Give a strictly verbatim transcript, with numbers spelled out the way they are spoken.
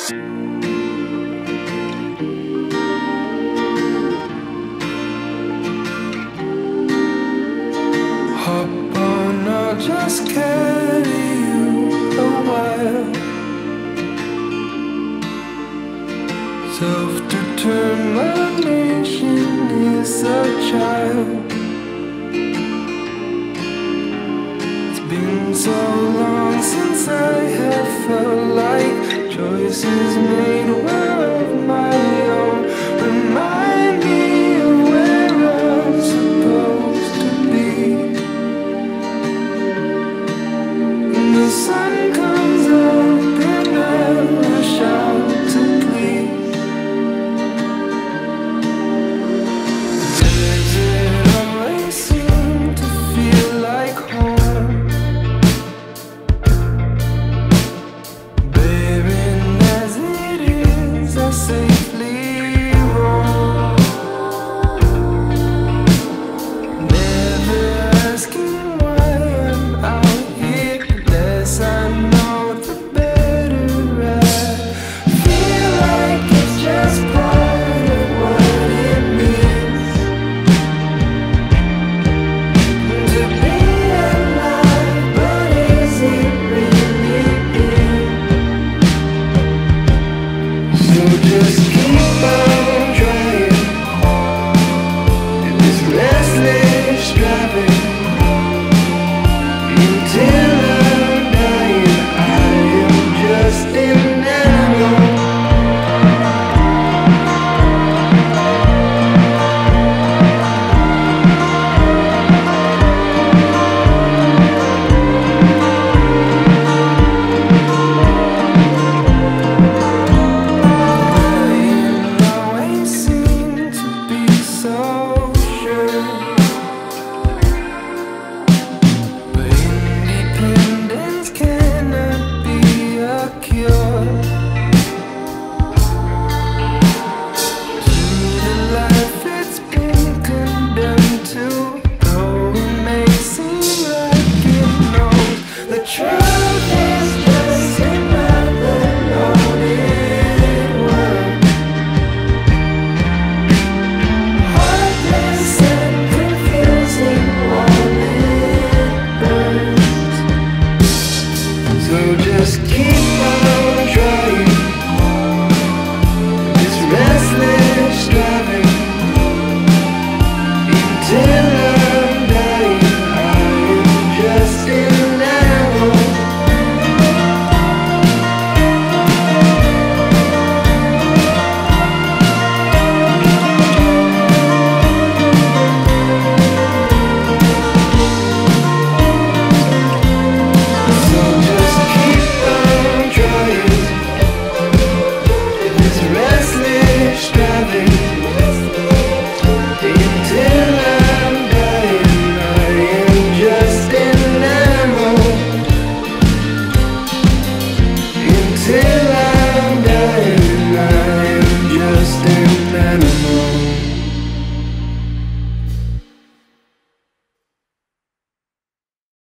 Hop on, I'll just carry you a while. Self-determination is a child. It's been so long since I have felt like choices made were of my own. Remind me of where I'm supposed to be. In the sun